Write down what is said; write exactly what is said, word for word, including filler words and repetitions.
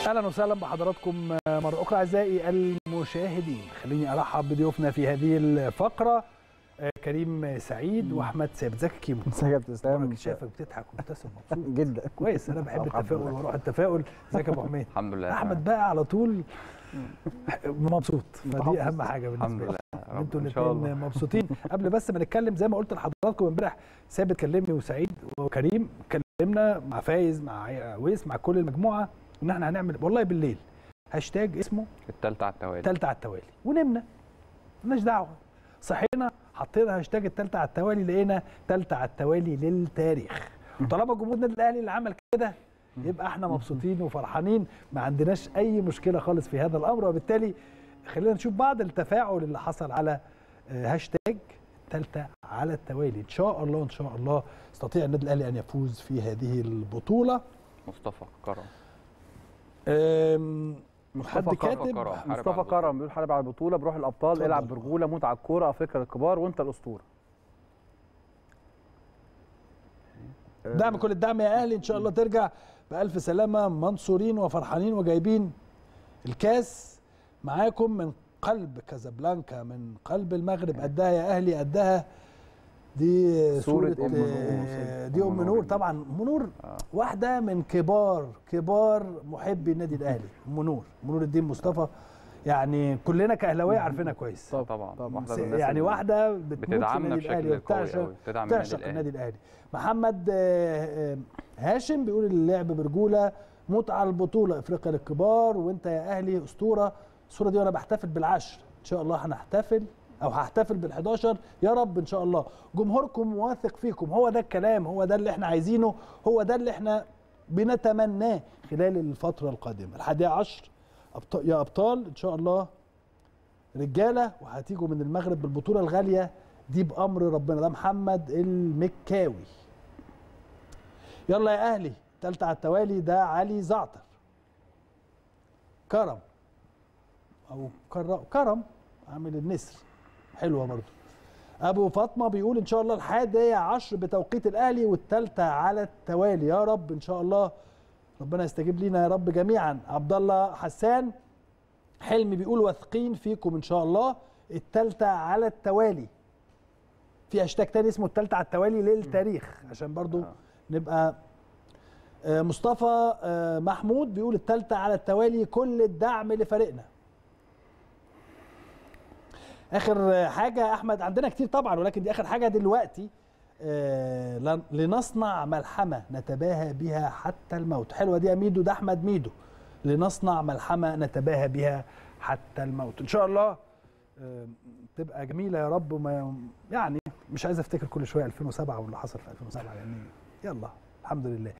اهلا وسهلا بحضراتكم مره اخرى اعزائي المشاهدين. خليني ارحب بضيوفنا في هذه الفقره كريم سعيد واحمد ثابت. ازيك يا كيمو؟ ازيك يا ابتسام؟ شايفك بتضحك ومبتسم مبسوط جدا. كويس، انا بحب التفاؤل واروح التفاؤل. ازيك يا ابو حميد؟ الحمد لله. احمد بقى على طول مبسوط، فدي اهم حاجه بالنسبه لي. انتوا الاثنين مبسوطين. قبل بس ما نتكلم زي ما قلت لحضراتكم امبارح، ثابت كلمني وسعيد وكريم كلمنا مع فايز مع ويس مع كل المجموعه ان احنا هنعمل والله بالليل هاشتاج اسمه التالتة على التوالي. التالتة على التوالي، ونمنا مالناش دعوه، صحينا حطينا هاشتاج التالتة على التوالي، لقينا تالتة على التوالي للتاريخ. وطالما جمهور النادي الاهلي اللي عمل كده يبقى احنا مبسوطين وفرحانين، ما عندناش اي مشكله خالص في هذا الامر. وبالتالي خلينا نشوف بعض التفاعل اللي حصل على هاشتاج التالتة على التوالي. ان شاء الله ان شاء الله يستطيع النادي الاهلي ان يفوز في هذه البطوله. مصطفى كرم حد كاتب مصطفى كرم بيقول حارب على البطوله بروح الابطال، طبعا. العب برجوله، موت على الكوره، افريقيا للكبار وانت الاسطوره. دعم كل الدعم يا اهلي، ان شاء الله ترجع بالف سلامه، منصورين وفرحانين وجايبين الكاس معاكم من قلب كازابلانكا، من قلب المغرب. قدها يا اهلي قدها. دي صورة أم نور. دي أم نور طبعا. أم نور واحدة من كبار كبار محبي النادي الأهلي. أم نور أم نور الدين مصطفى، يعني كلنا كأهلاوية عارفينها كويس طبعا طبعا. يعني واحدة بتموت في النادي الأهلي وبتعشق بتعشق النادي الأهلي. محمد هاشم بيقول اللعب برجولة، موت على البطولة، افريقيا للكبار وانت يا أهلي أسطورة. الصورة دي وأنا بحتفل بالعشر، إن شاء الله هنحتفل او هحتفل بالحداشر يا رب ان شاء الله. جمهوركم واثق فيكم، هو ده الكلام، هو ده اللي احنا عايزينه، هو ده اللي احنا بنتمناه خلال الفتره القادمه. الحادية عشر أبطال يا ابطال ان شاء الله رجاله، وهتيجوا من المغرب بالبطوله الغاليه دي بامر ربنا. ده محمد المكاوي. يلا يا اهلي تالتة على التوالي. ده علي زعتر. كرم او كرم عامل النسر، حلوه برضو. ابو فاطمه بيقول ان شاء الله الحادية عشر بتوقيت الاهلي والثالثه على التوالي يا رب ان شاء الله، ربنا يستجيب لينا يا رب جميعا. عبد الله حسان حلمي بيقول واثقين فيكم ان شاء الله، الثالثه على التوالي. في هاشتاج تاني اسمه الثالثه على التوالي للتاريخ عشان برضو نبقى. مصطفى محمود بيقول الثالثه على التوالي، كل الدعم لفريقنا. اخر حاجه احمد، عندنا كتير طبعا ولكن دي اخر حاجه دلوقتي. آه لنصنع ملحمه نتباهى بها حتى الموت. حلوه دي يا ميدو، ده احمد ميدو. لنصنع ملحمه نتباهى بها حتى الموت. ان شاء الله آه تبقى جميله يا رب. وما يعني مش عايز افتكر كل شويه ألفين وسبعة واللي حصل في ألفين وسبعة، يعني يلا الحمد لله.